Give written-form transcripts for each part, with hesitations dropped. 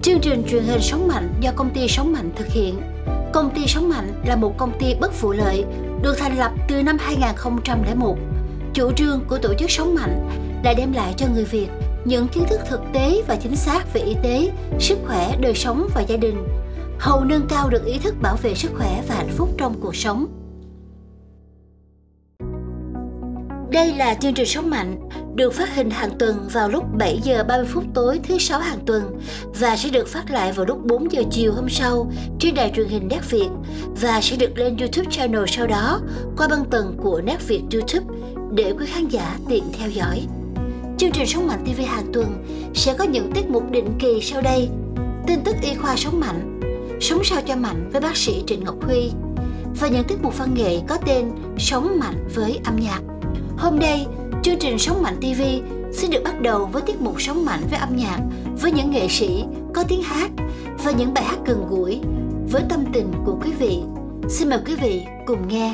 Chương trình truyền hình Sống Mạnh do công ty Sống Mạnh thực hiện. Công ty Sống Mạnh là một công ty bất vụ lợi, được thành lập từ năm 2001. Chủ trương của tổ chức Sống Mạnh là đem lại cho người Việt những kiến thức thực tế và chính xác về y tế, sức khỏe, đời sống và gia đình, hầu nâng cao được ý thức bảo vệ sức khỏe và hạnh phúc trong cuộc sống. Đây là chương trình Sống Mạnh, được phát hình hàng tuần vào lúc 7 giờ 30 phút tối thứ 6 hàng tuần và sẽ được phát lại vào lúc 4 giờ chiều hôm sau trên đài truyền hình Nét Việt và sẽ được lên YouTube channel sau đó qua băng tần của Nét Việt YouTube để quý khán giả tiện theo dõi. Chương trình Sống Mạnh TV hàng tuần sẽ có những tiết mục định kỳ sau đây: tin tức y khoa Sống Mạnh, sống sao cho mạnh với bác sĩ Trịnh Ngọc Huy và những tiết mục văn nghệ có tên Sống Mạnh với âm nhạc. Hôm nay, chương trình Sống Mạnh TV xin được bắt đầu với tiết mục Sống Mạnh với âm nhạc với những nghệ sĩ có tiếng hát và những bài hát gần gũi với tâm tình của quý vị. Xin mời quý vị cùng nghe.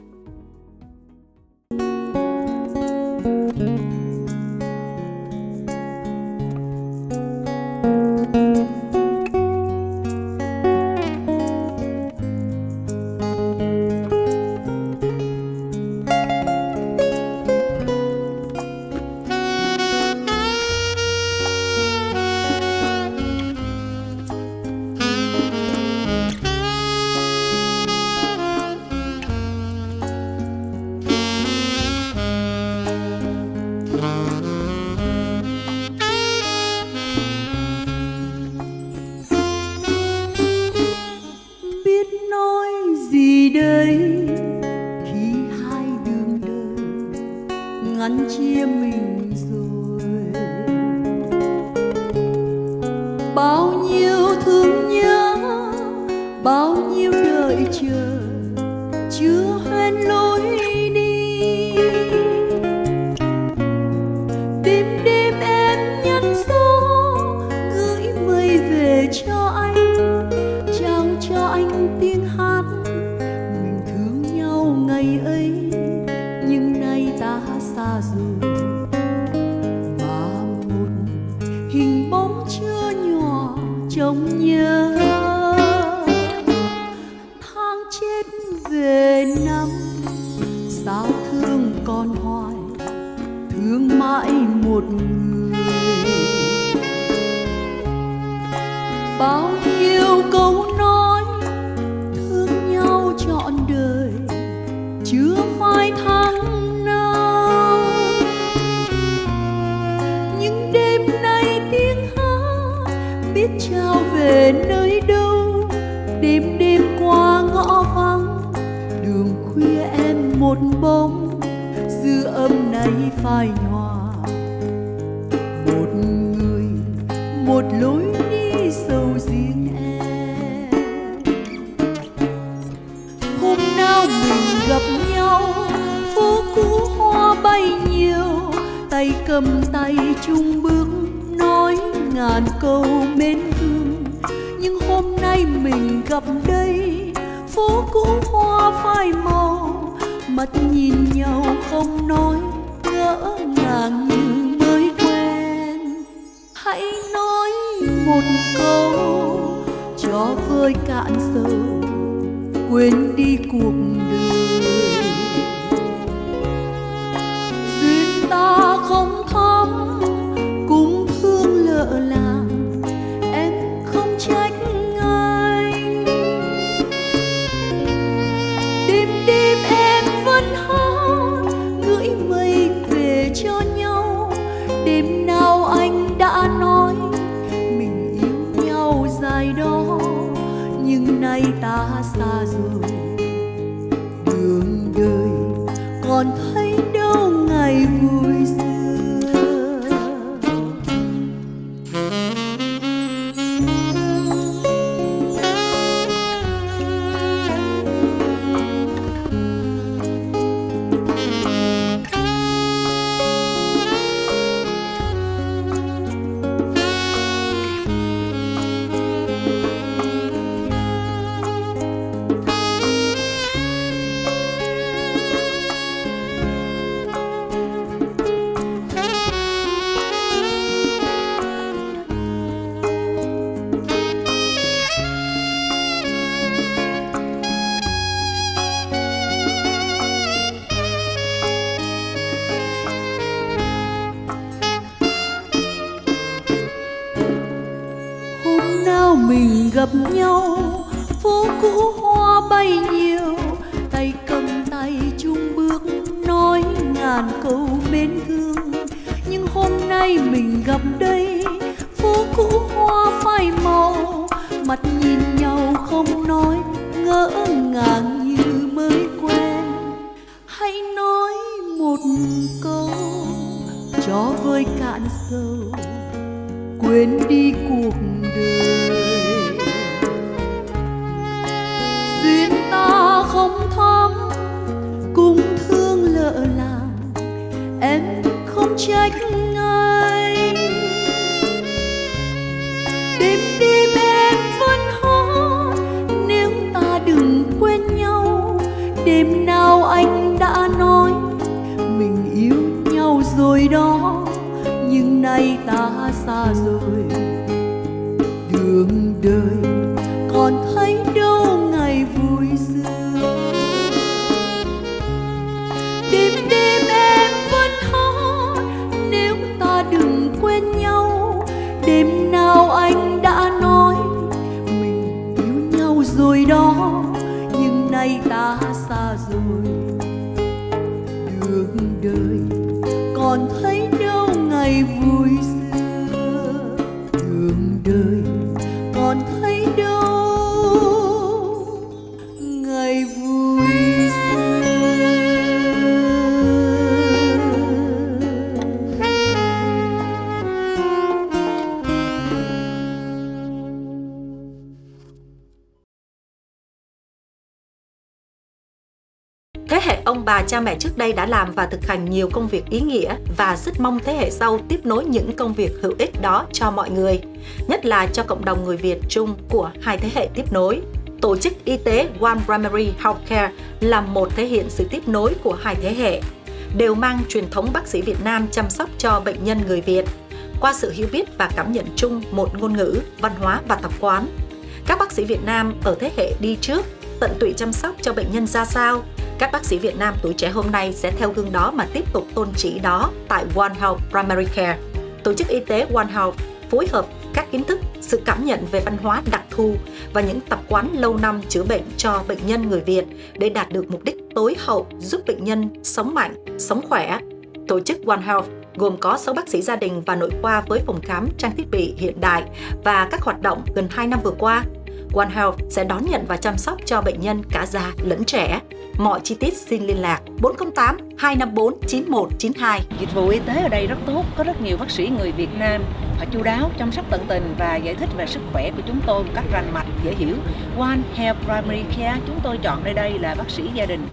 ngăn chia mình rồi. Bao nhiêu thương nhớ, bao nhiêu đợi chờ, chưa hoen lối đi. Đêm đêm em nhắn số gửi mây về cho anh, trao cho anh tiếng hát mình thương nhau ngày ấy. Nhưng nay ta xa rồi, và một hình bóng chưa nhỏ trông nhớ. Tháng chết về năm, sao thương còn hoài, thương mãi một người. Bao nhiêu câu nói thương nhau trọn đời, chưa phai tháng nào. Nhưng đêm nay tiếng hát biết trao về nơi đâu. Đêm đêm qua ngõ vắng, đường khuya em một bóng, dư âm này phai nhòa. Một người, một lối đi sâu riêng em. Hôm nào mình gặp nhau, phố cũ hoa bay nhiều, tay cầm tay chung bước nói ngàn câu mến thương. Nhưng hôm nay mình gặp đây, phố cũ hoa phai màu, mắt nhìn nhau không nói, ngỡ ngàng như mới quen. Hãy nói một câu cho vơi cạn sầu, quên đi cuộc đời. Duyên ta không thắm, cũng thương lỡ làng, em không trách anh. Đêm đêm em vẫn hát gửi mây về cho nhau. Đêm nào anh đã nói mình yêu nhau dài đó, nhưng nay ta xa rồi. Đường đời còn thấy đâu ngày vui xưa. nào mình gặp nhau, phố cũ hoa bay nhiều, tay cầm tay chung bước nói ngàn câu mến thương. Nhưng hôm nay mình gặp đây, phố cũ hoa phai màu, mặt nhìn nhau không nói, ngỡ ngàng như mới quen. Hãy nói một câu cho vơi cạn sầu, quên đi cuộc đời. Duyên ta không thắm, cùng thương lỡ làng, em không trách anh. Đêm đêm em vẫn hát, nếu ta đừng quên nhau. Đêm nào anh đã nói mình yêu nhau rồi đó, nhưng nay ta xa rồi. Đường đời còn thấy đâu ngày vui xưa. Đêm đêm em vẫn hát, nếu ta đừng quên nhau. Đêm nào anh đã nói mình yêu nhau rồi đó, nhưng nay ta xa rồi. Đường đời còn thấy đâu ngày vui xưa. Đường đời còn thấy đâu ngày vui xưa. Thế hệ ông bà cha mẹ trước đây đã làm và thực hành nhiều công việc ý nghĩa và rất mong thế hệ sau tiếp nối những công việc hữu ích đó cho mọi người, nhất là cho cộng đồng người Việt chung của hai thế hệ tiếp nối. Tổ chức y tế One Primary Healthcare là một thể hiện sự tiếp nối của hai thế hệ, đều mang truyền thống bác sĩ Việt Nam chăm sóc cho bệnh nhân người Việt. Qua sự hiểu biết và cảm nhận chung một ngôn ngữ, văn hóa và tập quán, các bác sĩ Việt Nam ở thế hệ đi trước tận tụy chăm sóc cho bệnh nhân ra sao, các bác sĩ Việt Nam tuổi trẻ hôm nay sẽ theo gương đó mà tiếp tục tôn chỉ đó tại One Health Primary Care. Tổ chức y tế One Health phối hợp các kiến thức, sự cảm nhận về văn hóa đặc thù và những tập quán lâu năm chữa bệnh cho bệnh nhân người Việt để đạt được mục đích tối hậu giúp bệnh nhân sống mạnh, sống khỏe. Tổ chức One Health gồm có 6 bác sĩ gia đình và nội khoa với phòng khám, trang thiết bị hiện đại và các hoạt động gần 2 năm vừa qua. One Health sẽ đón nhận và chăm sóc cho bệnh nhân cả già lẫn trẻ. Mọi chi tiết xin liên lạc 408 254 9192. Dịch vụ y tế ở đây rất tốt, có rất nhiều bác sĩ người Việt Nam. Họ chu đáo, chăm sóc tận tình và giải thích về sức khỏe của chúng tôi một cách rành mạch, dễ hiểu. One Health Primary Care, chúng tôi chọn nơi đây là bác sĩ gia đình.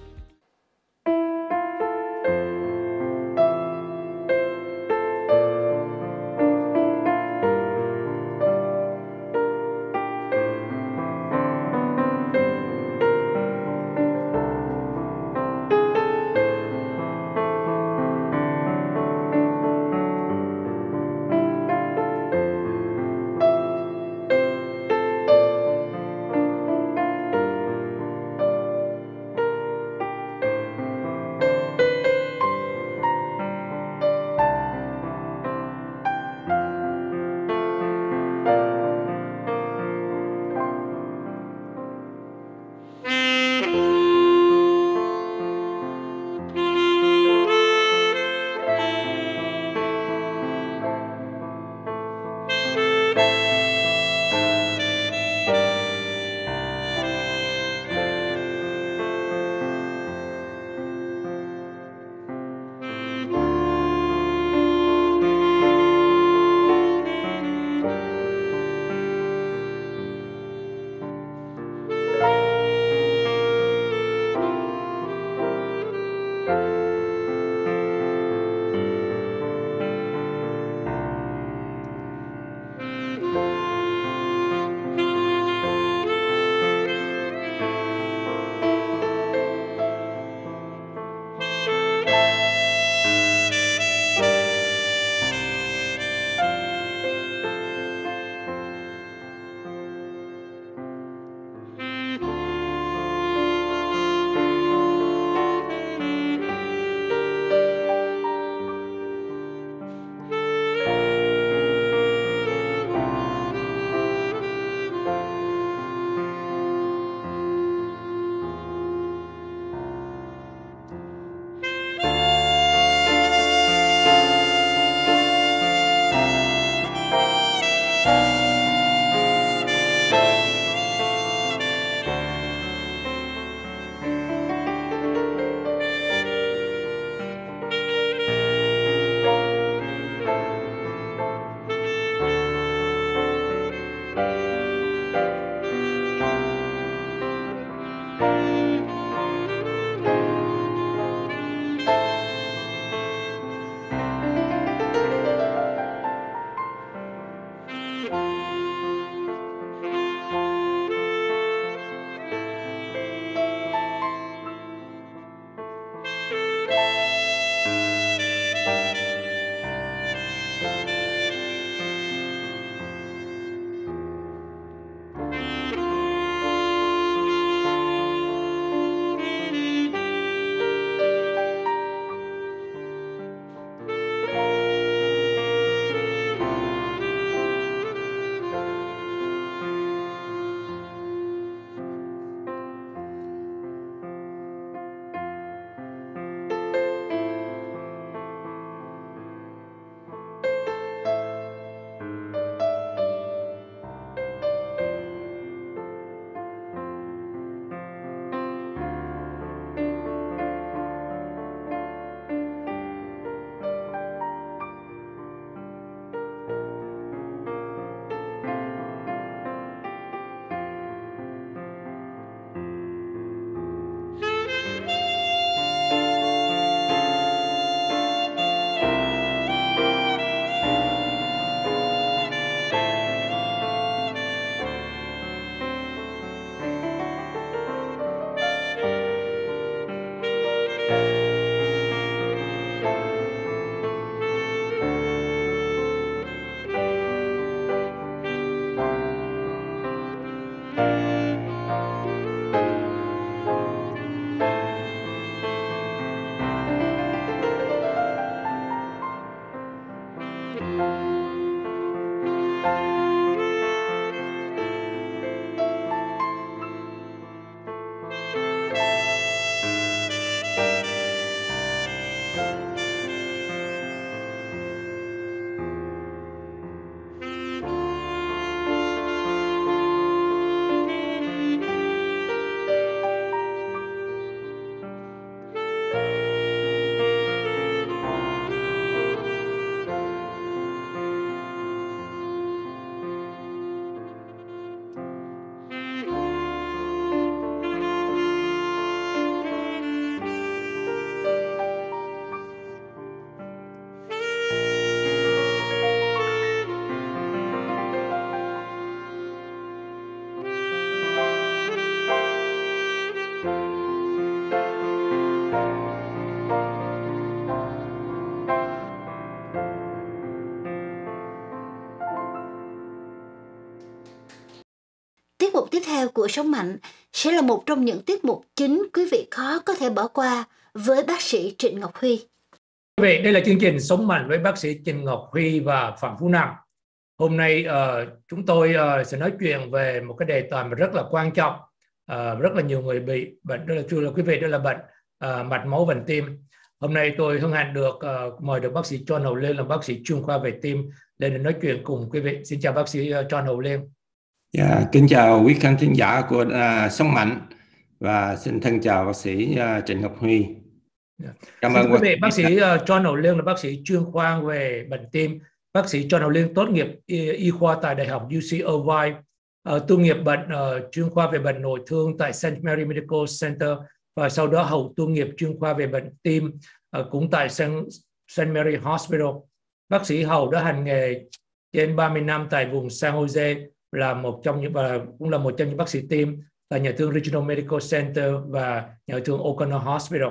Tiết mục tiếp theo của Sống Mạnh sẽ là một trong những tiết mục chính quý vị khó có thể bỏ qua với bác sĩ Trịnh Ngọc Huy. Quý vị, đây là chương trình Sống Mạnh với bác sĩ Trịnh Ngọc Huy và Phạm Phú Nam. Hôm nay chúng tôi sẽ nói chuyện về một cái đề tài mà rất là quan trọng. Rất là nhiều người bị bệnh, đó là quý vị, đó là bệnh mạch máu vành tim. Hôm nay tôi hân hạnh được mời được bác sĩ John Hậu Liên, là bác sĩ chuyên khoa về tim, lên để nói chuyện cùng quý vị. Xin chào bác sĩ John Hậu Liên. Kính chào quý khán thính giả của Sống Mạnh và xin thân chào bác sĩ Trịnh Ngọc Huy. Cảm ơn quý vị. Bác sĩ John Hậu Liên là bác sĩ chuyên khoa về bệnh tim. Bác sĩ John Hậu Liên tốt nghiệp y khoa tại Đại học UC Irvine, tu nghiệp chuyên khoa về bệnh nội thương tại St. Mary Medical Center, và sau đó hậu tu nghiệp chuyên khoa về bệnh tim cũng tại St. Mary Hospital. Bác sĩ Hậu đã hành nghề trên 30 năm tại vùng San Jose, là cũng là một trong những bác sĩ tim tại nhà thương Regional Medical Center và nhà thương O'Connor Hospital.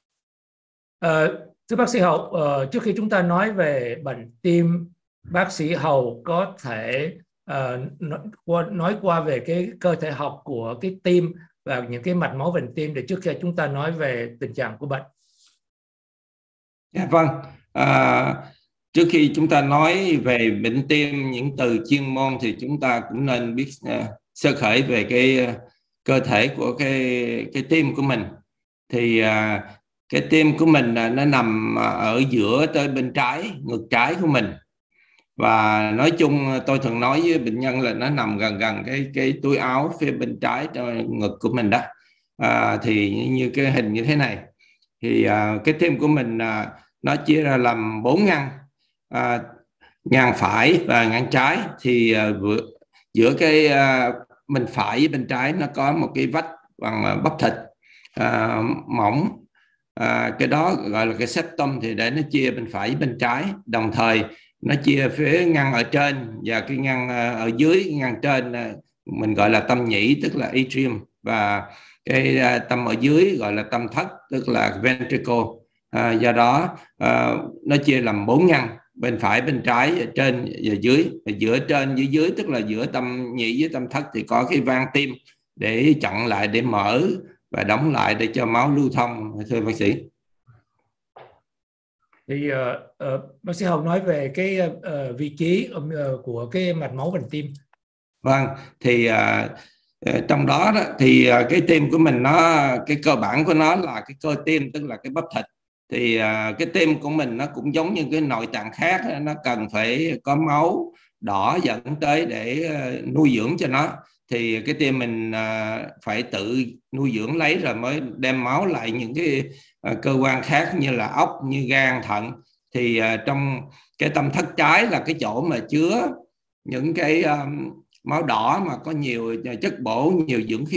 Thưa bác sĩ Hậu, trước khi chúng ta nói về bệnh tim, bác sĩ Hậu có thể nói qua về cái cơ thể học của cái tim và những cái mạch máu vành tim để trước khi chúng ta nói về tình trạng của bệnh. Vâng. Trước khi chúng ta nói về bệnh tim, những từ chuyên môn, thì chúng ta cũng nên biết sơ khởi về cái cơ thể của cái tim của mình. Thì cái tim của mình nó nằm ở giữa tới bên trái, ngực trái của mình. Và nói chung tôi thường nói với bệnh nhân là nó nằm gần cái túi áo phía bên trái ngực của mình đó. Thì như cái hình như thế này. Thì cái tim của mình nó chia ra làm 4 ngăn. Ngăn phải và ngăn trái. Thì giữa cái bên phải với bên trái nó có một cái vách bằng bắp thịt mỏng. Cái đó gọi là cái septum, thì để nó chia bên phải với bên trái. Đồng thời nó chia phía ngăn ở trên và cái ngăn ở dưới. Ngăn trên mình gọi là tâm nhĩ, tức là atrium, và cái tâm ở dưới gọi là tâm thất, tức là ventricle. Do đó nó chia làm 4 ngăn, bên phải, bên trái, trên và dưới. Giữa trên với dưới, tức là giữa tâm nhĩ với tâm thất, thì có cái van tim để chặn lại, để mở và đóng lại để cho máu lưu thông. Thưa bác sĩ. Thì bác sĩ Hậu nói về cái vị trí của cái mạch máu vành tim. Vâng, thì trong đó thì cái tim của mình cái cơ bản của nó là cái cơ tim, tức là cái bắp thịt. Thì cái tim của mình nó cũng giống như cái nội tạng khác, nó cần phải có máu đỏ dẫn tới để nuôi dưỡng cho nó. Thì cái tim mình phải tự nuôi dưỡng lấy rồi mới đem máu lại những cái cơ quan khác như là óc, như gan, thận. Thì trong cái tâm thất trái là cái chỗ mà chứa những cái máu đỏ mà có nhiều chất bổ, nhiều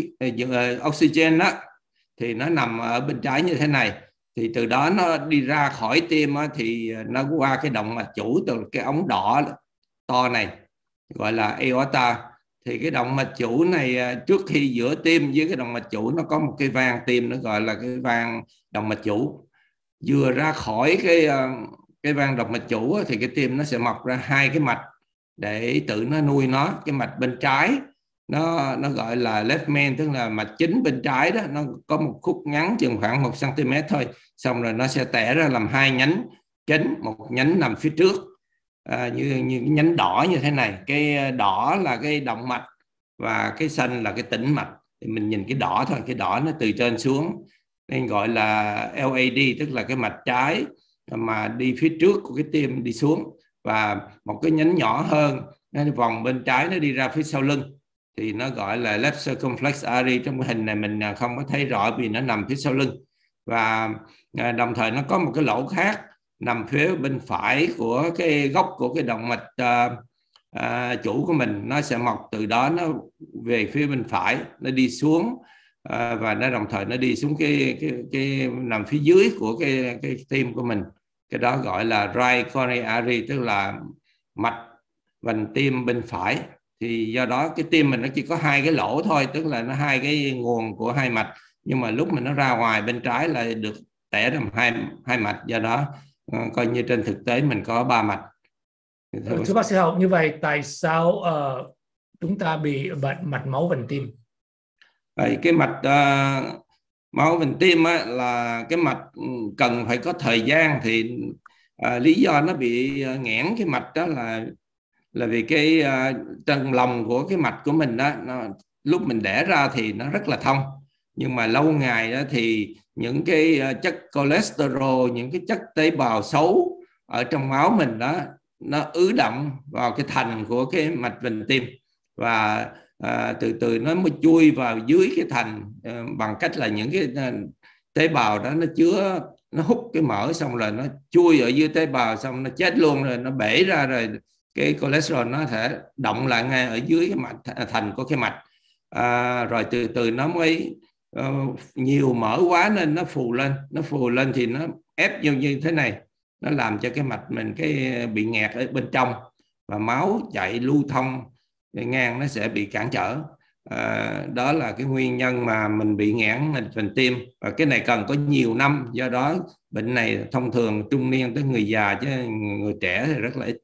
oxygen đó, thì nó nằm ở bên trái như thế này. Thì từ đó nó đi ra khỏi tim thì nó qua cái động mạch chủ, từ cái ống đỏ to này gọi là aorta. Thì cái động mạch chủ này, trước khi giữa tim với cái động mạch chủ nó có một cái van tim, nó gọi là cái van động mạch chủ. Vừa ra khỏi cái van động mạch chủ thì cái tim nó sẽ mọc ra 2 cái mạch để tự nó nuôi nó. Cái mạch bên trái nó gọi là left main, tức là mạch chính bên trái đó, nó có một khúc ngắn chừng khoảng 1 cm thôi. Xong rồi nó sẽ tẻ ra làm 2 nhánh chính, một nhánh nằm phía trước như cái nhánh đỏ như thế này. Cái đỏ là cái động mạch và cái xanh là cái tĩnh mạch. Thì mình nhìn cái đỏ thôi, cái đỏ nó từ trên xuống nên gọi là LAD, tức là cái mạch trái mà đi phía trước của cái tim đi xuống. Và một cái nhánh nhỏ hơn nó vòng bên trái, nó đi ra phía sau lưng, thì nó gọi là left circumflex artery. Trong cái hình này mình không có thấy rõ vì nó nằm phía sau lưng. Và đồng thời nó có một cái lỗ khác nằm phía bên phải của cái gốc của cái động mạch chủ của mình. Nó sẽ mọc từ đó, nó về phía bên phải, nó đi xuống và nó đồng thời nó đi xuống cái nằm phía dưới của cái tim của mình. Cái đó gọi là right coronary artery, tức là mạch vành tim bên phải. Thì do đó cái tim mình nó chỉ có 2 cái lỗ thôi, tức là nó 2 cái nguồn của 2 mạch. Nhưng mà lúc mình nó ra ngoài bên trái là được tẻ ra hai mạch. Do đó coi như trên thực tế mình có 3 mạch. Thưa bác sĩ Hậu, như vậy tại sao chúng ta bị bệnh mạch máu vành tim? Cái mạch máu vành tim á, là cái mạch cần phải có thời gian. Thì lý do nó bị nghẽn cái mạch đó là vì cái tầng lòng của cái mạch của mình đó, lúc mình đẻ ra thì nó rất là thông, nhưng mà lâu ngày đó thì những cái chất cholesterol, những cái chất tế bào xấu ở trong máu mình đó, nó ứ đọng vào cái thành của cái mạch vành tim, và từ từ nó mới chui vào dưới cái thành bằng cách là những cái tế bào đó nó chứa, nó hút cái mỡ, xong rồi nó chui ở dưới tế bào, xong nó chết luôn, rồi nó bể ra, rồi cái cholesterol nó thể động lại ngay ở dưới cái mạch, thành của cái mạch, rồi từ từ nó mới nhiều mỡ quá nên nó phù lên thì nó ép vô như thế này, nó làm cho cái mạch mình cái bị nghẹt ở bên trong, và máu chạy lưu thông ngang nó sẽ bị cản trở. Đó là cái nguyên nhân mà mình bị nghẽn mạch vành tim, và cái này cần có nhiều năm, do đó bệnh này thông thường trung niên tới người già, chứ người trẻ thì rất là ít.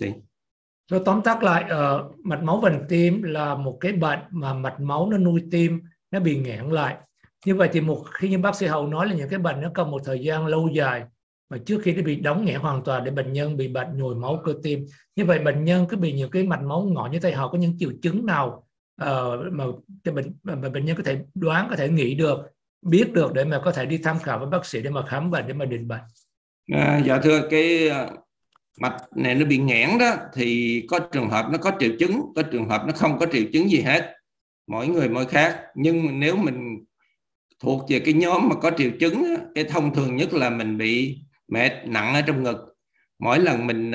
Rồi tóm tắt lại, mạch máu vành tim là một cái bệnh mà mạch máu nó nuôi tim nó bị nghẽn lại. Như vậy thì khi như bác sĩ Hậu nói là những cái bệnh nó cần một thời gian lâu dài mà trước khi nó bị đóng nghẽn hoàn toàn để bệnh nhân bị bệnh nhồi máu cơ tim. Như vậy bệnh nhân cứ bị những cái mạch máu ngỏ như thế, họ có những triệu chứng nào mà bệnh nhân có thể đoán, có thể nghĩ được, biết được để mà có thể đi tham khảo với bác sĩ để mà khám bệnh, để mà định bệnh? Dạ thưa, cái mạch này nó bị nghẽn đó thì có trường hợp nó có triệu chứng, có trường hợp nó không có triệu chứng gì hết, mỗi người mỗi khác. Nhưng nếu mình thuộc về cái nhóm mà có triệu chứng, cái thông thường nhất là mình bị mệt nặng ở trong ngực. Mỗi lần mình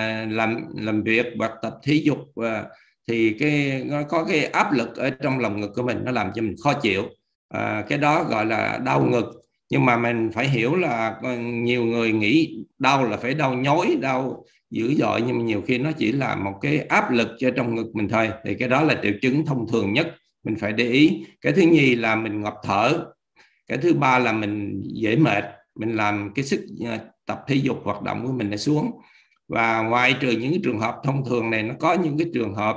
làm việc hoặc tập thể dục thì nó có cái áp lực ở trong lòng ngực của mình, nó làm cho mình khó chịu. Cái đó gọi là đau ngực. Nhưng mà mình phải hiểu là nhiều người nghĩ đau là phải đau nhói, đau dữ dội, nhưng mà nhiều khi nó chỉ là một cái áp lực cho trong ngực mình thôi. Thì cái đó là triệu chứng thông thường nhất, mình phải để ý. Cái thứ nhì là mình ngộp thở. Cái thứ ba là mình dễ mệt, mình làm cái sức tập thể dục hoạt động của mình nó xuống. Và ngoài trừ những trường hợp thông thường này, nó có những cái trường hợp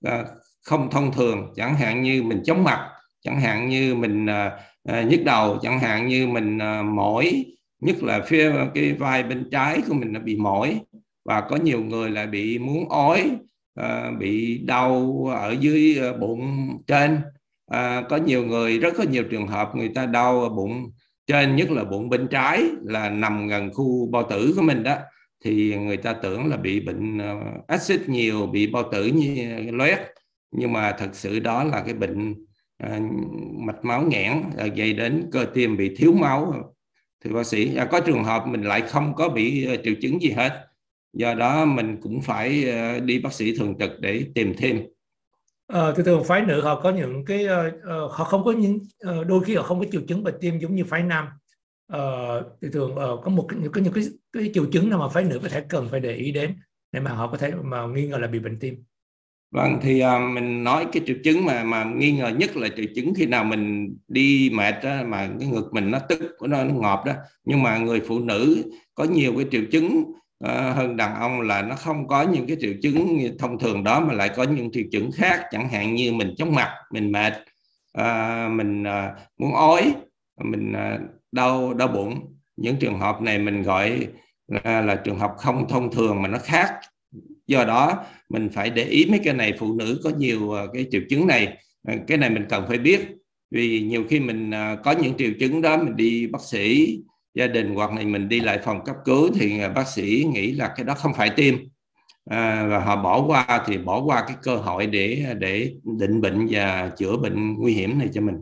không thông thường, chẳng hạn như mình chóng mặt, chẳng hạn như mình nhức đầu, chẳng hạn như mình mỏi, nhất là phía cái vai bên trái của mình nó bị mỏi, và có nhiều người lại bị muốn ói, bị đau ở dưới bụng trên. Có nhiều người, rất có nhiều trường hợp người ta đau bụng trên, nhất là bụng bên trái là nằm gần khu bao tử của mình đó, thì người ta tưởng là bị bệnh axit nhiều, bị bao tử như loét, nhưng mà thật sự đó là cái bệnh mạch máu nghẽn gây đến cơ tim bị thiếu máu. Thì bác sĩ, có trường hợp mình lại không có bị triệu chứng gì hết, do đó mình cũng phải đi bác sĩ thường trực để tìm thêm. Thường phái nữ họ có những cái họ không có những đôi khi họ không có triệu chứng bệnh tim giống như phái nam. Thì thường có những cái triệu chứng nào mà phái nữ có thể cần phải để ý đến để mà họ có thể mà nghi ngờ là bị bệnh tim? Vâng, thì mình nói cái triệu chứng mà nghi ngờ nhất là triệu chứng khi nào mình đi mệt đó, mà cái ngực mình nó tức, nó ngọt đó. Nhưng mà người phụ nữ có nhiều cái triệu chứng hơn đàn ông, là nó không có những cái triệu chứng thông thường đó, mà lại có những triệu chứng khác, chẳng hạn như mình chóng mặt, mình mệt, mình muốn ói, mình đau bụng. Những trường hợp này mình gọi là trường hợp không thông thường mà nó khác. Do đó mình phải để ý mấy cái này, phụ nữ có nhiều cái triệu chứng này, cái này mình cần phải biết. Vì nhiều khi mình có những triệu chứng đó, mình đi bác sĩ gia đình hoặc là mình đi lại phòng cấp cứu thì bác sĩ nghĩ là cái đó không phải tim, và họ bỏ qua cái cơ hội để định bệnh và chữa bệnh nguy hiểm này cho mình.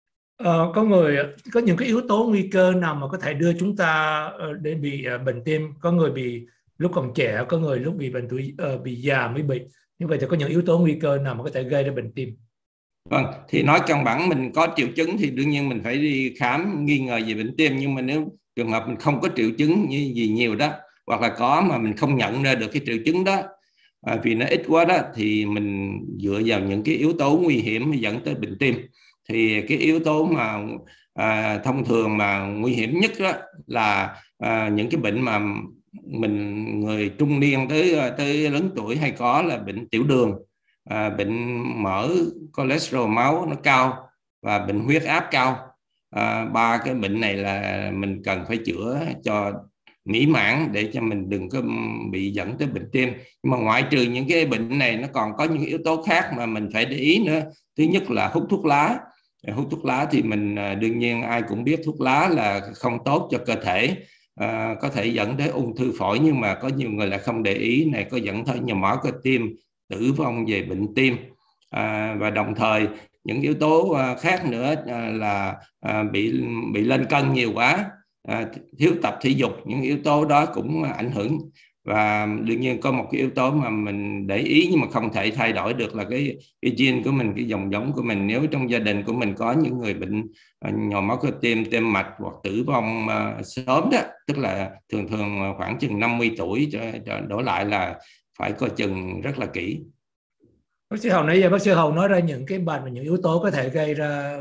Có những cái yếu tố nguy cơ nào mà có thể đưa chúng ta để bị bệnh tim? Có người bị lúc còn trẻ, có người lúc bị bệnh tuổi bị già mới bị. Như vậy thì có những yếu tố nguy cơ nào mà có thể gây ra bệnh tim? Vâng, thì nói căn bản mình có triệu chứng thì đương nhiên mình phải đi khám nghi ngờ về bệnh tim. Nhưng mà nếu trường hợp mình không có triệu chứng gì nhiều đó, hoặc là có mà mình không nhận ra được cái triệu chứng đó vì nó ít quá đó, thì mình dựa vào những cái yếu tố nguy hiểm dẫn tới bệnh tim. Thì cái yếu tố mà thông thường mà nguy hiểm nhất đó là những cái bệnh mà người trung niên tới lớn tuổi hay có, là bệnh tiểu đường. bệnh mỡ, cholesterol máu nó cao và bệnh huyết áp cao. Ba cái bệnh này là mình cần phải chữa cho mỹ mãn để cho mình đừng có bị dẫn tới bệnh tim. Nhưng mà ngoại trừ những cái bệnh này, nó còn có những yếu tố khác mà mình phải để ý nữa. Thứ nhất là hút thuốc lá. Hút thuốc lá thì mình đương nhiên ai cũng biết thuốc lá là không tốt cho cơ thể, có thể dẫn tới ung thư phổi, nhưng mà có nhiều người lại không để ý, này có dẫn tới nhồi máu cơ tim, tử vong về bệnh tim. Và đồng thời những yếu tố khác nữa là bị lên cân nhiều quá, thiếu tập thể dục, những yếu tố đó cũng ảnh hưởng. Và đương nhiên có một cái yếu tố mà mình để ý nhưng mà không thể thay đổi được là cái gene của mình, cái dòng giống của mình. Nếu trong gia đình của mình có những người bệnh nhồi máu cơ tim, tim mạch hoặc tử vong sớm đó, tức là thường khoảng chừng 50 tuổi đổ lại, là phải coi chừng rất là kỹ. Bác sĩ Hồng nãy giờ bác sĩ Hồng nói ra những cái bệnh và những yếu tố có thể gây ra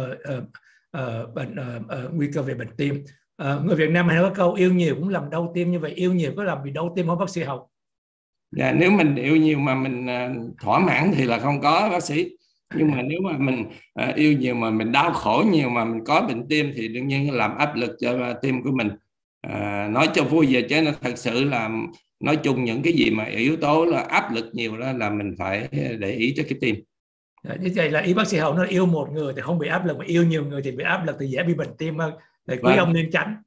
nguy cơ về bệnh tim. Người Việt Nam hay có câu yêu nhiều cũng làm đau tim, như vậy yêu nhiều có làm bị đau tim không bác sĩ Hồng? Dạ, nếu mình yêu nhiều mà mình thỏa mãn thì là không có bác sĩ. Nhưng mà nếu mà mình yêu nhiều mà mình đau khổ nhiều mà mình có bệnh tim thì đương nhiên làm áp lực cho tim của mình. Nói cho vui về chứ nó thật sự là nói chung những cái gì mà yếu tố là áp lực nhiều đó là mình phải để ý cho cái tim. Như vậy là ý bác sĩ Hồng nói yêu một người thì không bị áp lực, mà yêu nhiều người thì bị áp lực thì dễ bị bệnh tim hơn. Để quý ông nên tránh.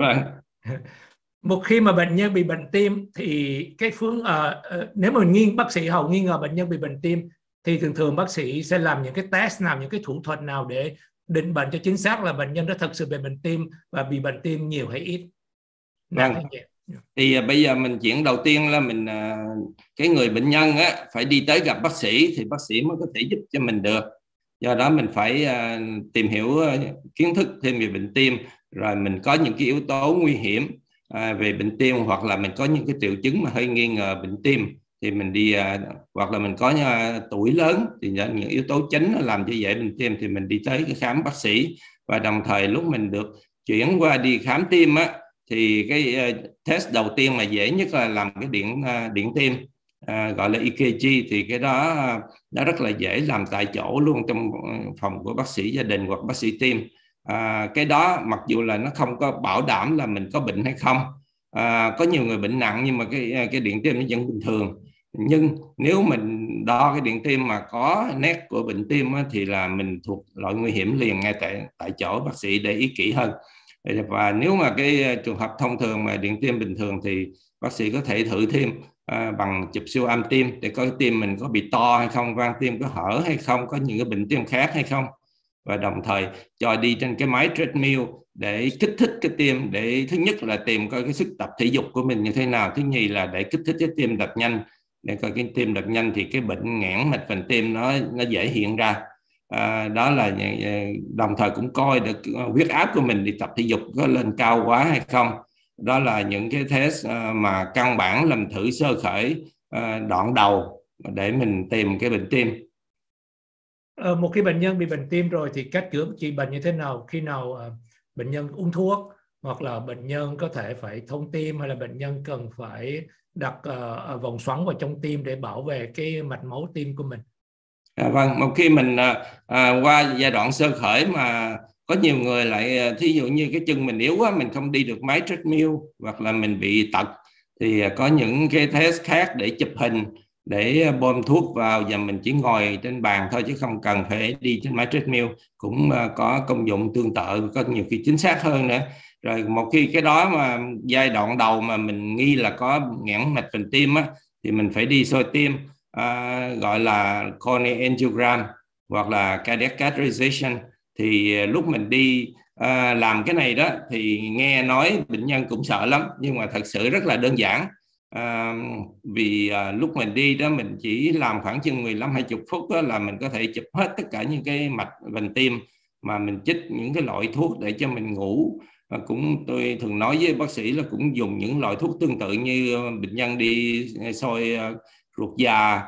Một khi mà bệnh nhân bị bệnh tim thì cái nếu mà bác sĩ Hồng nghi ngờ bệnh nhân bị bệnh tim thì thường bác sĩ sẽ làm những cái test nào, những cái thủ thuật nào để định bệnh cho chính xác là bệnh nhân đó thật sự bị bệnh tim và bị bệnh tim nhiều hay ít? Thì bây giờ mình chuyện đầu tiên là mình cái người bệnh nhân phải đi tới gặp bác sĩ thì bác sĩ mới có thể giúp cho mình được. Do đó mình phải tìm hiểu kiến thức thêm về bệnh tim, rồi mình có những cái yếu tố nguy hiểm về bệnh tim, hoặc là mình có những cái triệu chứng mà hơi nghi ngờ bệnh tim thì mình đi, hoặc là mình có tuổi lớn thì những yếu tố chính làm cho dễ bệnh tim thì mình đi tới cái khám bác sĩ. Và đồng thời lúc mình được chuyển qua đi khám tim thì cái test đầu tiên mà dễ nhất là làm cái điện tim, gọi là EKG, thì cái đó nó rất là dễ làm tại chỗ luôn trong phòng của bác sĩ gia đình hoặc bác sĩ tim. Cái đó mặc dù là nó không có bảo đảm là mình có bệnh hay không, có nhiều người bệnh nặng nhưng mà cái điện tim nó vẫn bình thường. Nhưng nếu mình đo cái điện tim mà có nét của bệnh tim thì là mình thuộc loại nguy hiểm liền ngay tại chỗ, bác sĩ để ý kỹ hơn. Và nếu mà cái trường hợp thông thường mà điện tim bình thường thì bác sĩ có thể thử thêm bằng chụp siêu âm tim để coi tim mình có bị to hay không, van tim có hở hay không, có những cái bệnh tim khác hay không. Và đồng thời cho đi trên cái máy treadmill để kích thích cái tim, để thứ nhất là tìm coi cái sức tập thể dục của mình như thế nào, thứ nhì là để kích thích cái tim đập nhanh, để coi cái tim đập nhanh thì cái bệnh nghẽn mạch vành tim nó dễ hiện ra. Đó là đồng thời cũng coi được huyết áp của mình đi tập thể dục có lên cao quá hay không. Đó là những cái test mà căn bản làm thử sơ khởi đoạn đầu để mình tìm cái bệnh tim. Một khi bệnh nhân bị bệnh tim rồi thì cách chữa trị bệnh như thế nào? Khi nào bệnh nhân uống thuốc, hoặc là bệnh nhân có thể phải thông tim, hay là bệnh nhân cần phải đặt vòng xoắn vào trong tim để bảo vệ cái mạch máu tim của mình? Vâng, một khi mình qua giai đoạn sơ khởi mà có nhiều người lại thí dụ như cái chân mình yếu quá, mình không đi được máy treadmill, hoặc là mình bị tật thì có những cái test khác để chụp hình, để bơm thuốc vào và mình chỉ ngồi trên bàn thôi chứ không cần phải đi trên máy treadmill, cũng có công dụng tương tự, có nhiều khi chính xác hơn nữa. Rồi một khi cái đó mà giai đoạn đầu mà mình nghi là có nghẽn mạch vành tim thì mình phải đi soi tim, gọi là coronary angiogram hoặc là cardiac catheterization. Thì lúc mình đi làm cái này đó thì nghe nói bệnh nhân cũng sợ lắm, nhưng mà thật sự rất là đơn giản. Vì lúc mình đi đó mình chỉ làm khoảng chừng 15-20 phút đó là mình có thể chụp hết tất cả những cái mạch vành tim, mà mình chích những cái loại thuốc để cho mình ngủ. Và cũng tôi thường nói với bác sĩ là cũng dùng những loại thuốc tương tự như bệnh nhân đi soi ruột già.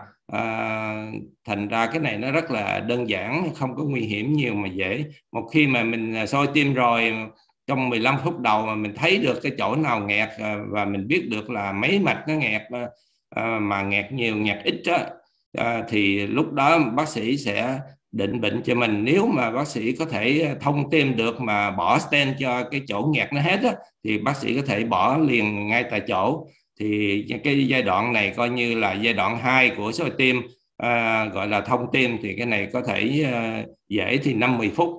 Thành ra cái này nó rất là đơn giản, không có nguy hiểm nhiều mà dễ. Một khi mà mình soi tim rồi, trong 15 phút đầu mà mình thấy được cái chỗ nào nghẹt và mình biết được là mấy mạch nó nghẹt, mà nghẹt nhiều nghẹt ít đó, thì lúc đó bác sĩ sẽ định bệnh cho mình. Nếu mà bác sĩ có thể thông tim được mà bỏ stent cho cái chỗ nghẹt nó hết á, thì bác sĩ có thể bỏ liền ngay tại chỗ. Thì cái giai đoạn này coi như là giai đoạn 2 của soi tim, gọi là thông tim. Thì cái này có thể dễ thì 50 phút,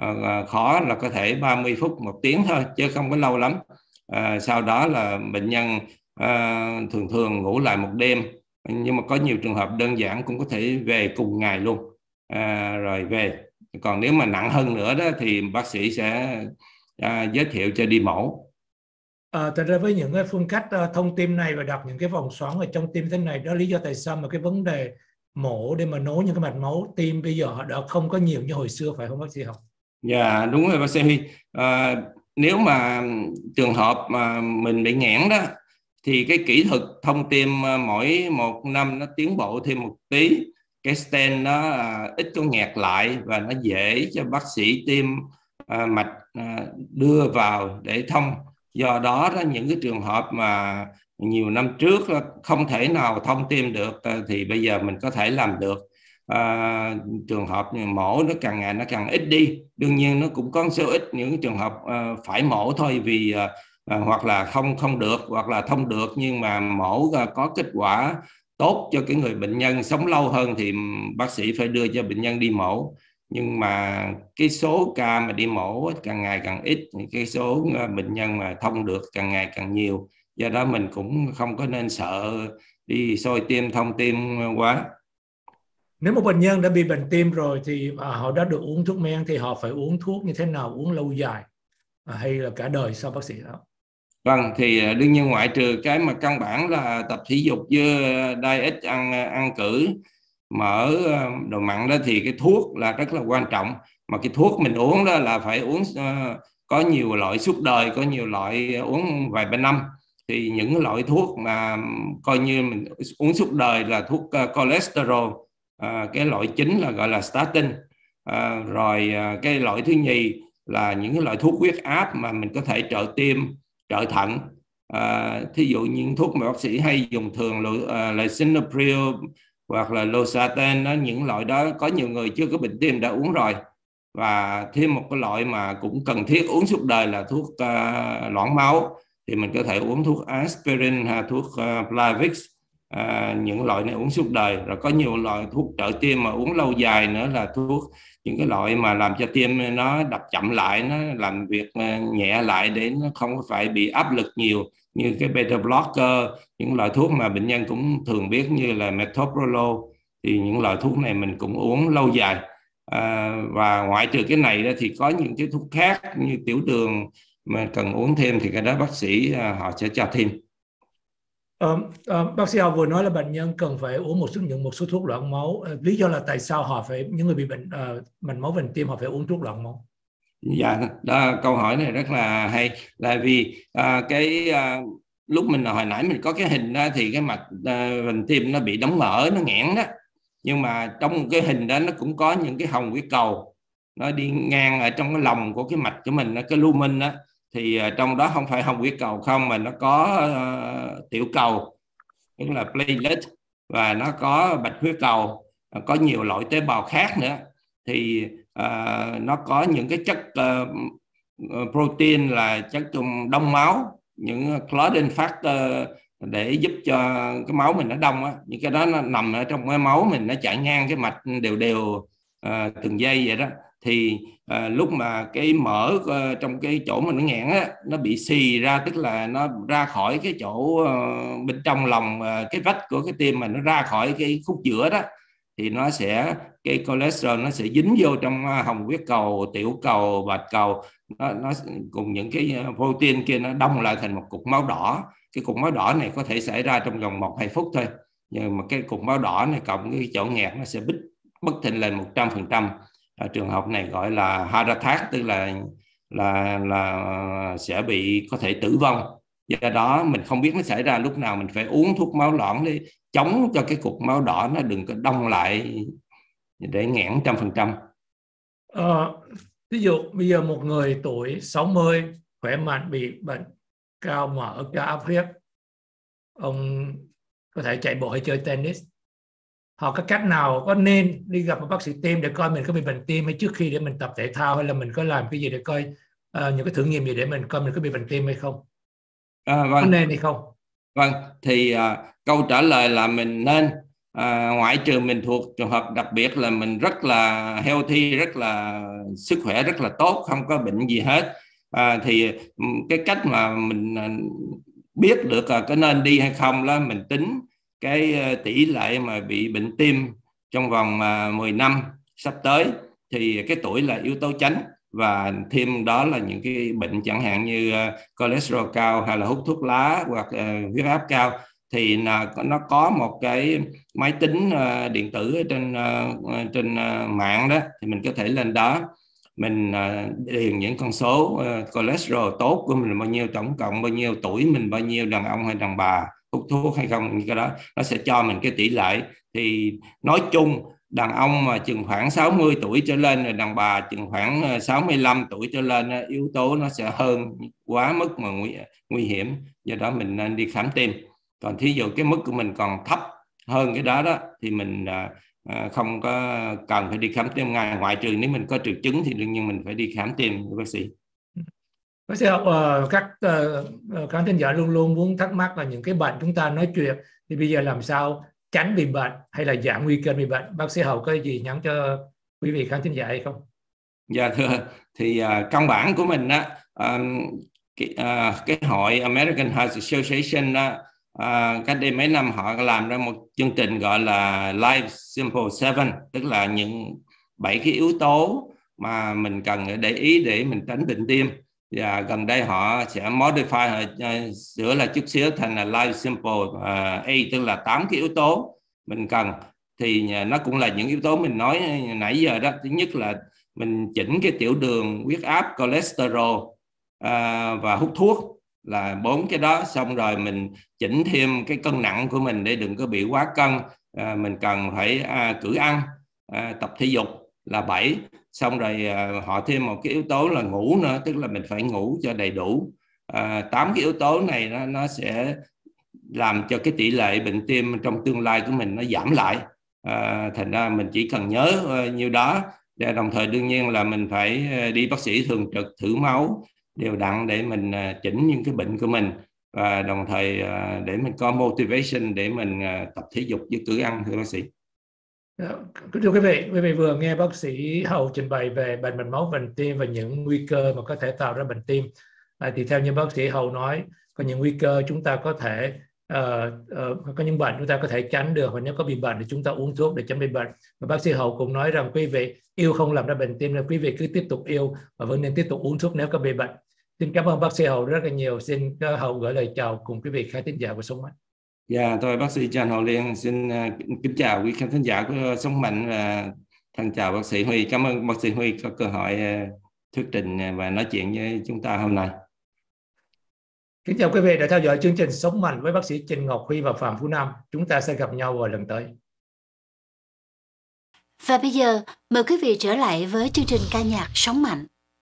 khó là có thể 30 phút, 1 tiếng thôi, chứ không có lâu lắm. Sau đó là bệnh nhân thường ngủ lại 1 đêm, nhưng mà có nhiều trường hợp đơn giản cũng có thể về cùng ngày luôn, rồi về. Còn nếu mà nặng hơn nữa đó thì bác sĩ sẽ giới thiệu cho đi mổ. Thật ra với những cái phương cách thông tim này và đặt những cái vòng xoắn ở trong tim thế này, đó lý do tại sao mà cái vấn đề mổ để mà nối những cái mạch máu tim bây giờ họ đã không có nhiều như hồi xưa, phải không bác sĩ Học? Dạ đúng rồi bác sĩ Huy. Nếu mà trường hợp mà mình bị nghẽn đó thì cái kỹ thuật thông tim mỗi 1 năm nó tiến bộ thêm một tí. Cái stent nó ít có nghẹt lại và nó dễ cho bác sĩ tim mạch đưa vào để thông. Do đó những cái trường hợp mà nhiều năm trước không thể nào thông tim được thì bây giờ mình có thể làm được. Trường hợp mổ nó càng ngày nó càng ít đi. Đương nhiên nó cũng có số ít những trường hợp phải mổ thôi, vì hoặc là không được, hoặc là thông được nhưng mà mổ có kết quả tốt cho cái người bệnh nhân sống lâu hơn thì bác sĩ phải đưa cho bệnh nhân đi mổ. Nhưng mà cái số ca mà đi mổ càng ngày càng ít, cái số bệnh nhân mà thông được càng ngày càng nhiều. Do đó mình cũng không có nên sợ đi soi tim, thông tim quá. Nếu một bệnh nhân đã bị bệnh tim rồi thì họ đã được uống thuốc men thì họ phải uống thuốc như thế nào, uống lâu dài hay là cả đời sau bác sĩ đó? Vâng, thì đương nhiên ngoại trừ cái mà căn bản là tập thể dục với diet, ăn cử, mỡ, đồ mặn đó, thì cái thuốc là rất là quan trọng. Mà cái thuốc mình uống đó là phải uống có nhiều loại suốt đời, có nhiều loại uống vài ba năm. Thì những loại thuốc mà coi như mình uống suốt đời là thuốc cholesterol, cái loại chính là gọi là statin. Rồi cái loại thứ nhì là những cái loại thuốc huyết áp mà mình có thể trợ tim, trợ thận. Thí dụ những thuốc mà bác sĩ hay dùng thường là lisinopril hoặc là losartan đó, những loại đó có nhiều người chưa có bệnh tim đã uống rồi. Và thêm một cái loại mà cũng cần thiết uống suốt đời là thuốc loãng máu, thì mình có thể uống thuốc aspirin hay thuốc Plavix. Những loại này uống suốt đời. Rồi có nhiều loại thuốc trợ tim mà uống lâu dài nữa là thuốc, những cái loại mà làm cho tim nó đập chậm lại, nó làm việc nhẹ lại để nó không phải bị áp lực nhiều, như cái beta blocker, những loại thuốc mà bệnh nhân cũng thường biết như là metoprolol. Thì những loại thuốc này mình cũng uống lâu dài. Và ngoại trừ cái này đó thì có những cái thuốc khác như tiểu đường mà cần uống thêm thì cái đó bác sĩ họ sẽ cho thêm. Bác sĩ Học vừa nói là bệnh nhân cần phải uống một số thuốc loãng máu. Lý do là tại sao những người bị bệnh mạch máu bệnh tim họ phải uống thuốc loãng máu? Dạ, câu hỏi này rất là hay. Là vì lúc mình hồi nãy mình có cái hình đó thì cái mạch bệnh tim nó bị đóng mở, nó nghẽn đó. Nhưng mà trong cái hình đó nó cũng có những cái hồng huyết cầu nó đi ngang ở trong cái lòng của cái mạch của mình, cái lumen đó. Thì trong đó không phải hồng huyết cầu không, mà nó có tiểu cầu, tức là platelet, và nó có bạch huyết cầu, có nhiều loại tế bào khác nữa. Thì nó có những cái chất protein là chất đông máu, những clotting factor để giúp cho cái máu mình nó đông á. Những cái đó nó nằm ở trong cái máu mình, nó chạy ngang cái mạch đều từng giây vậy đó. Thì lúc mà cái mỡ trong cái chỗ mà nó nghẽn á, nó bị xì ra, tức là nó ra khỏi cái chỗ bên trong lòng cái vách của cái tim, mà nó ra khỏi cái khúc giữa đó, thì nó sẽ, cái cholesterol nó sẽ dính vô trong hồng huyết cầu, tiểu cầu, bạch cầu, nó cùng những cái protein kia nó đông lại thành một cục máu đỏ. Cái cục máu đỏ này có thể xảy ra trong vòng 1-2 phút thôi, nhưng mà cái cục máu đỏ này cộng cái chỗ nghẹt nó sẽ bất thình lình 100%. Trường hợp này gọi là heart attack, tức là sẽ bị có thể tử vong. Do đó mình không biết nó xảy ra lúc nào, mình phải uống thuốc máu loãng để chống cho cái cục máu đỏ nó đừng có đông lại để nghẽn 100%. Ví dụ bây giờ một người tuổi 60 khỏe mạnh bị bệnh cao mỡ, cao áp huyết, ông có thể chạy bộ hay chơi tennis, họ có cách nào, có nên đi gặp một bác sĩ tim để coi mình có bị bệnh tim hay trước khi để mình tập thể thao, hay là mình có làm cái gì để coi những cái thử nghiệm gì để mình coi mình có bị bệnh tim hay không? Vâng. Có nên hay không? Vâng, thì câu trả lời là mình nên, ngoại trừ mình thuộc trường hợp đặc biệt là mình rất là healthy, rất là sức khỏe rất là tốt, không có bệnh gì hết, thì cái cách mà mình biết được có nên đi hay không là mình tính cái tỷ lệ mà bị bệnh tim trong vòng 10 năm sắp tới, thì cái tuổi là yếu tố chánh, và thêm đó là những cái bệnh chẳng hạn như cholesterol cao hay là hút thuốc lá hoặc huyết áp cao, thì nó có một cái máy tính điện tử ở trên mạng đó, thì mình có thể lên đó mình điền những con số cholesterol tốt của mình bao nhiêu, tổng cộng bao nhiêu, tuổi mình bao nhiêu, đàn ông hay đàn bà, hút thuốc hay không, những cái đó nó sẽ cho mình cái tỷ lệ. Thì nói chung đàn ông mà chừng khoảng 60 tuổi trở lên, rồi đàn bà chừng khoảng 65 tuổi trở lên, yếu tố nó sẽ hơn quá mức mà nguy hiểm, do đó mình nên đi khám tim. Còn thí dụ cái mức của mình còn thấp hơn cái đó thì mình không có cần phải đi khám tim ngay, ngoại trừ nếu mình có triệu chứng thì đương nhiên mình phải đi khám tim với bác sĩ. Bác sĩ Hậu, các khán thính giả luôn luôn muốn thắc mắc là những cái bệnh chúng ta nói chuyện thì bây giờ làm sao tránh bị bệnh hay là giảm nguy cơ bị bệnh? Bác sĩ Hậu có gì nhắn cho quý vị khán thính giả hay không? Dạ thưa, thì căn bản của mình cái hội American Heart Association cách đây mấy năm họ làm ra một chương trình gọi là Life Simple 7, tức là những 7 cái yếu tố mà mình cần để ý để mình tránh bệnh tim. Và gần đây họ sẽ modify, sửa lại chút xíu thành là Life Simple 8, tức là 8 cái yếu tố mình cần. Thì nó cũng là những yếu tố mình nói nãy giờ đó. Thứ nhất là mình chỉnh cái tiểu đường, huyết áp, cholesterol và hút thuốc, là 4 cái đó. Xong rồi mình chỉnh thêm cái cân nặng của mình để đừng có bị quá cân. Mình cần phải cử ăn, tập thể dục là 7. Xong rồi họ thêm một cái yếu tố là ngủ nữa, tức là mình phải ngủ cho đầy đủ. 8 cái yếu tố này nó sẽ làm cho cái tỷ lệ bệnh tim trong tương lai của mình nó giảm lại. Thành ra mình chỉ cần nhớ nhiêu đó. Và đồng thời đương nhiên là mình phải đi bác sĩ thường trực thử máu đều đặn để mình chỉnh những cái bệnh của mình, và đồng thời để mình có motivation để mình tập thể dục với cử ăn, thưa bác sĩ. Thưa quý vị vừa nghe bác sĩ Hậu trình bày về bệnh mạch máu, bệnh tim và những nguy cơ mà có thể tạo ra bệnh tim. Thì theo như bác sĩ Hậu nói, có những nguy cơ chúng ta có thể có những bệnh chúng ta có thể tránh được, và nếu có bị bệnh thì chúng ta uống thuốc để tránh bị bệnh. Và bác sĩ Hậu cũng nói rằng quý vị yêu không làm ra bệnh tim, nên quý vị cứ tiếp tục yêu và vẫn nên tiếp tục uống thuốc nếu có bị bệnh. Xin cảm ơn bác sĩ Hậu rất là nhiều. Xin Hậu gửi lời chào cùng quý vị khán thính giả của Sống Mạnh. Dạ, tôi bác sĩ Trần Hậu Liên xin kính chào quý khán thính giả của Sống Mạnh và thân chào bác sĩ Huy. Cảm ơn bác sĩ Huy có cơ hội thuyết trình và nói chuyện với chúng ta hôm nay. Kính chào quý vị đã theo dõi chương trình Sống Mạnh với bác sĩ Trịnh Ngọc Huy và Phạm Phú Nam. Chúng ta sẽ gặp nhau vào lần tới. Và bây giờ mời quý vị trở lại với chương trình ca nhạc Sống Mạnh.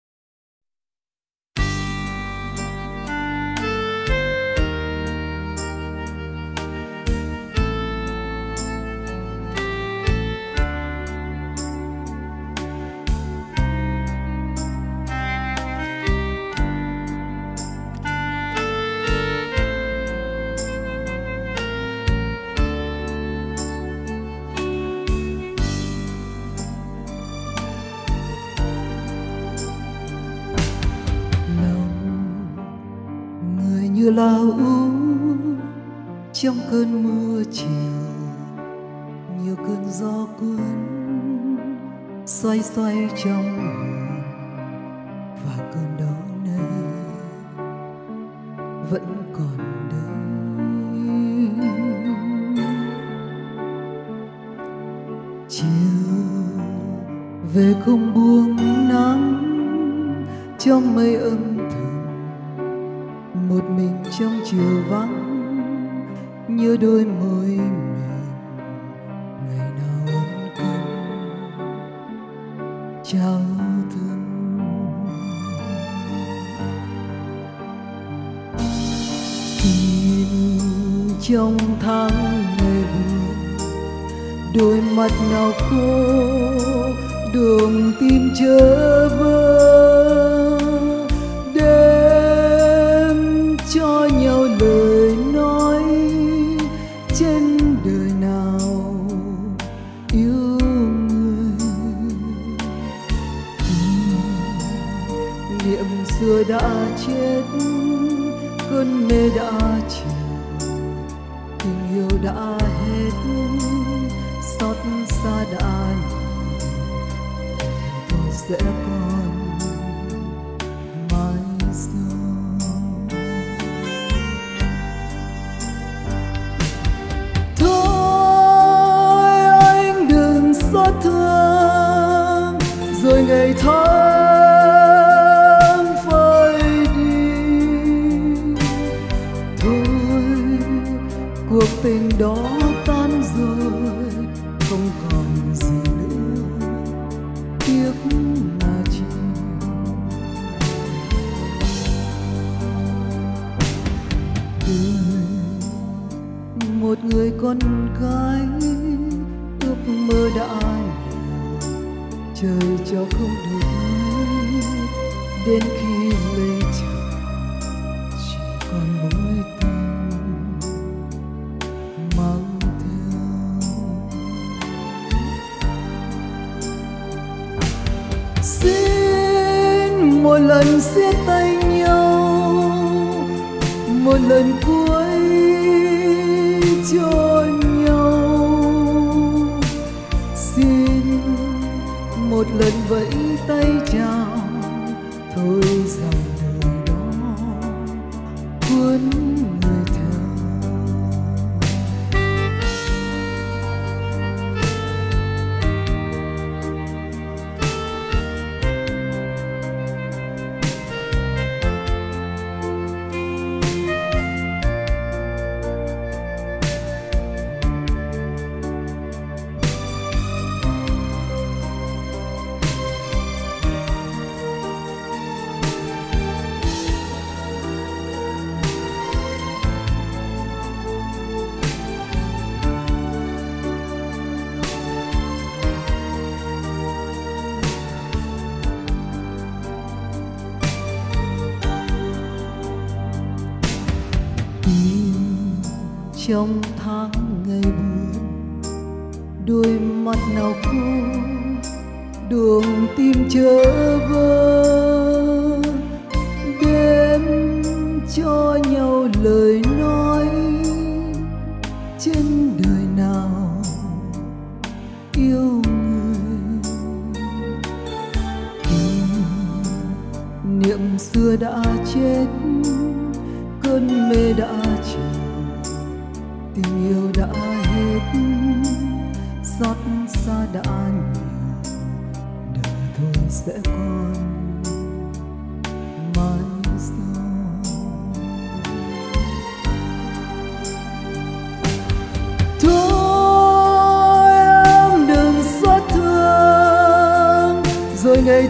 Như lao ưu trong cơn mưa chiều, nhiều cơn gió cuốn xoay xoay trong hồn, và cơn đau này vẫn còn đây. Chiều về không buông nắng trong mây âm thầm, một mình trong chiều vắng, như đôi môi mềm ngày nào ân cần trao thân. Tìm trong tháng ngày buồn đôi mắt nào khô, đường tim chớ vơ, đêm cho nhau lời nói trên đời nào yêu người. Niệm xưa đã chết, cơn mê đã chiều, tình yêu đã hết, xót xa đã nhiều, tôi sẽ còn mãi sau. Thôi anh đừng xót thương, rồi ngày tháng phai đi. Thôi cuộc tình đó tan rồi, không còn gì nữa, tiếc mà chi. Một người con gái ước mơ đã nhiều, trời cho không được mấy, đến khi lấy chồng chỉ còn mối tình mang theo. Xin một lần siết tay nhau, một lần cuối cho nhau. Xin một lần vẫy tay chào, thôi dòng đời đó cuốn người theo. Trong tháng ngày buồn, đôi mắt nào khô, đường tim chớ vơ, đêm cho nhau lời nói trên đời nào yêu người. Niệm xưa đã chết, cơn mê đã chiều, tình yêu đã hết, xót xa đã nhiều, đời thôi sẽ còn mãi sau. Thôi em đừng xót thương, rồi ngày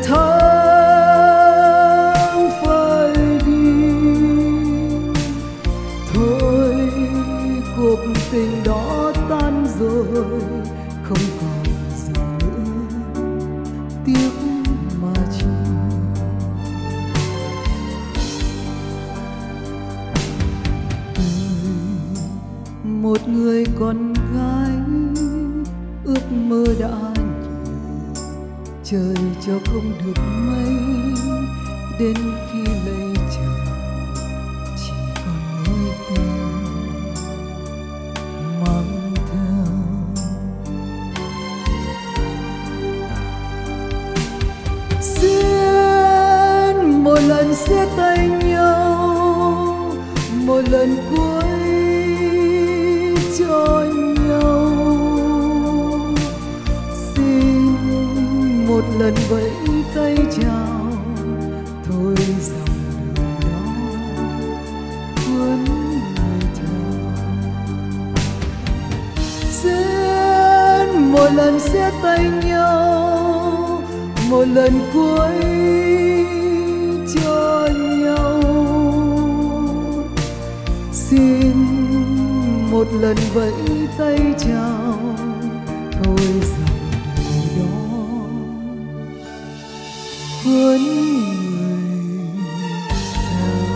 tháng phai đi. Thôi cuộc tình đó tan rồi, không còn gì nữa, tiếc mà chi. Một người con gái ước mơ đã nhiều, trời cho không được mấy, đến khi lấy chồng chỉ còn mối tình mang theo. Xin một lần siết tay nhau, một lần cuối cho nhau. Xin một lần vẫy tay chào, thôi dòng đời đó cuốn người theo. Xin một lần siết tay nhau, một lần cuối cho nhau. Xin một lần vẫy tay chào, nối dòng đời đó với người theo.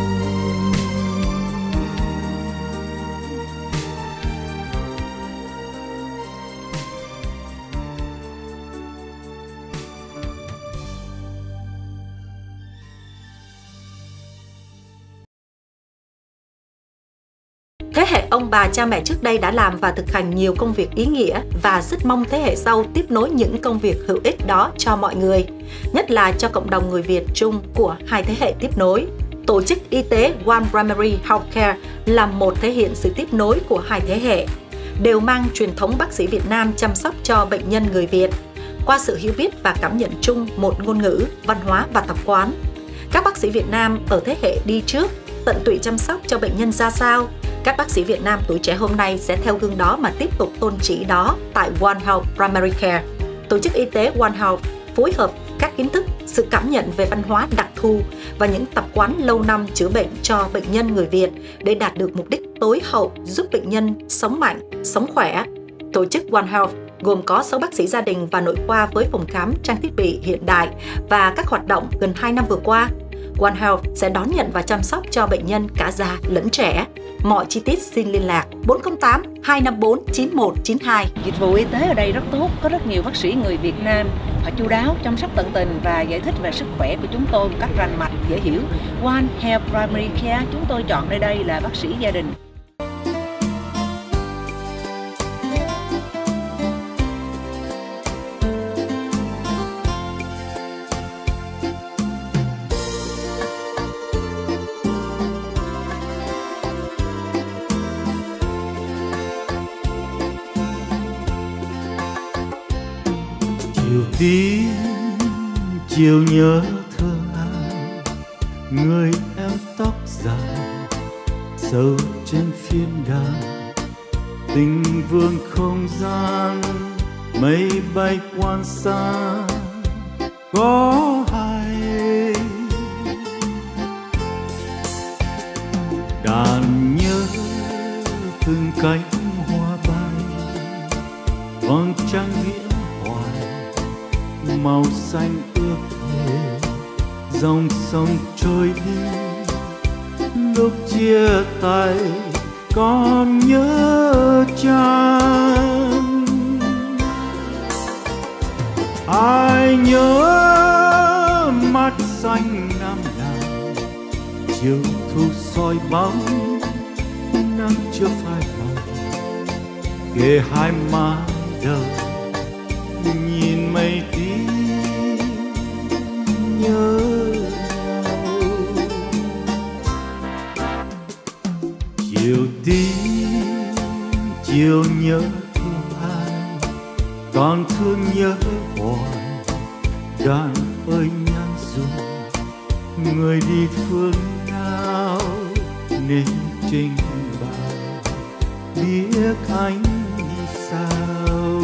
Thế hệ ông bà cha mẹ trước đây đã làm và thực hành nhiều công việc ý nghĩa và rất mong thế hệ sau tiếp nối những công việc hữu ích đó cho mọi người, nhất là cho cộng đồng người Việt chung của hai thế hệ tiếp nối. Tổ chức y tế One Primary Healthcare là một thể hiện sự tiếp nối của hai thế hệ, đều mang truyền thống bác sĩ Việt Nam chăm sóc cho bệnh nhân người Việt, qua sự hiểu biết và cảm nhận chung một ngôn ngữ, văn hóa và tập quán. Các bác sĩ Việt Nam ở thế hệ đi trước tận tụy chăm sóc cho bệnh nhân ra sao, các bác sĩ Việt Nam tuổi trẻ hôm nay sẽ theo gương đó mà tiếp tục tôn chỉ đó tại One Health Primary Care. Tổ chức y tế One Health phối hợp các kiến thức, sự cảm nhận về văn hóa đặc thù và những tập quán lâu năm chữa bệnh cho bệnh nhân người Việt để đạt được mục đích tối hậu giúp bệnh nhân sống mạnh, sống khỏe. Tổ chức One Health gồm có 6 bác sĩ gia đình và nội khoa với phòng khám, trang thiết bị hiện đại và các hoạt động gần 2 năm vừa qua. One Health sẽ đón nhận và chăm sóc cho bệnh nhân cả già lẫn trẻ. Mọi chi tiết xin liên lạc 408 254 9192. Dịch vụ y tế ở đây rất tốt, có rất nhiều bác sĩ người Việt Nam. Họ chu đáo, chăm sóc tận tình và giải thích về sức khỏe của chúng tôi một cách rành mạch, dễ hiểu. One Health Primary Care, chúng tôi chọn nơi đây là bác sĩ gia đình. Chiều tím, chiều nhớ thương ai, người em tóc dài, sâu trên phim đàn, tình vương không gian, mây bay quan xa, có hay đàn nhớ từng cánh hoa bay, vầng trăng viễn hoài, màu xanh ước thề, dòng sông trôi đi. Lúc chia tay còn nhớ chăng? Ai nhớ mắt xanh năm nào, chiều thu soi bóng, nắng chưa phai màu, kề hai má đầu nhìn mây tím nhớ nhau. Chiều tím, chiều nhớ thương ai, còn thương nhớ hoài. Đàn ơi nhắn dù người đi phương nào, nên trình bày biết anh sao.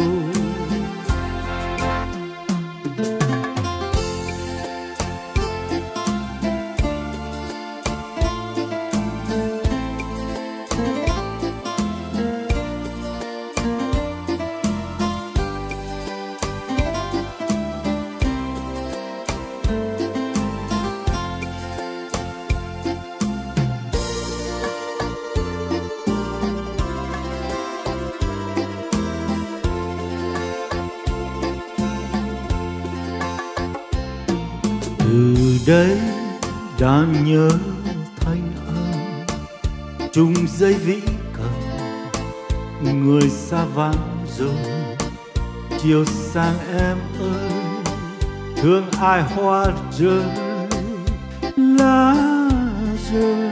Từ đây đang nhớ thanh âm chung dây vĩ cầm, người xa vắng rồi chiều sang em ơi, thương ai hoa rơi lá rơi.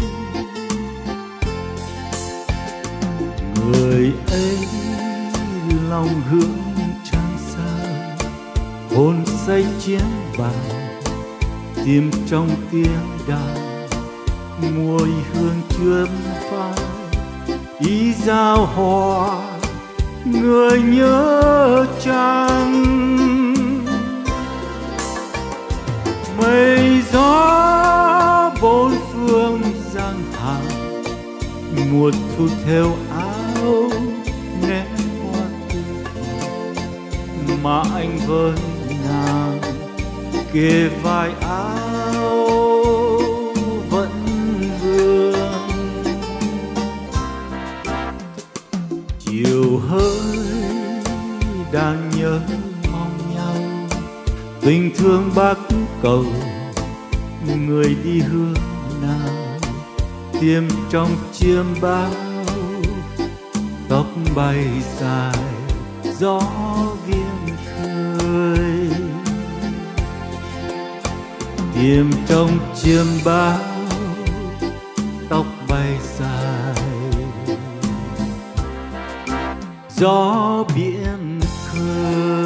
Người ấy lòng hướng trăng sao, hồn say chiến vàng, tìm trong tiếng đàn mùi hương chớm phai, ý giao hòa người nhớ chăng. Mây gió bốn phương giang hà, mùa thu theo áo nét hoa tươi mà anh với nàng kề vai áo vẫn vương. Chiều hơi đang nhớ mong nhau, tình thương bắc cầu người đi hướng nào, tiêm trong chiêm bao tóc bay dài gió viền khơi. Tiêm trong chiêm bao tóc bay dài gió biển khơi.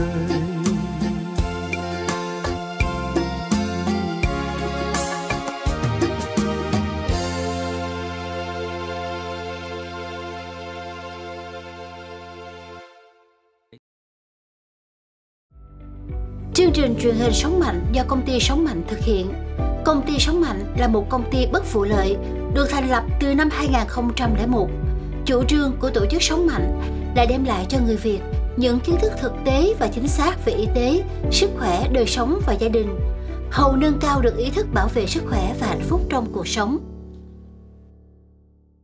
Chương trình truyền hình Sống Mạnh do công ty Sống Mạnh thực hiện. Công ty Sống Mạnh là một công ty bất vụ lợi, được thành lập từ năm 2001. Chủ trương của tổ chức Sống Mạnh là đem lại cho người Việt những kiến thức thực tế và chính xác về y tế, sức khỏe, đời sống và gia đình, hầu nâng cao được ý thức bảo vệ sức khỏe và hạnh phúc trong cuộc sống.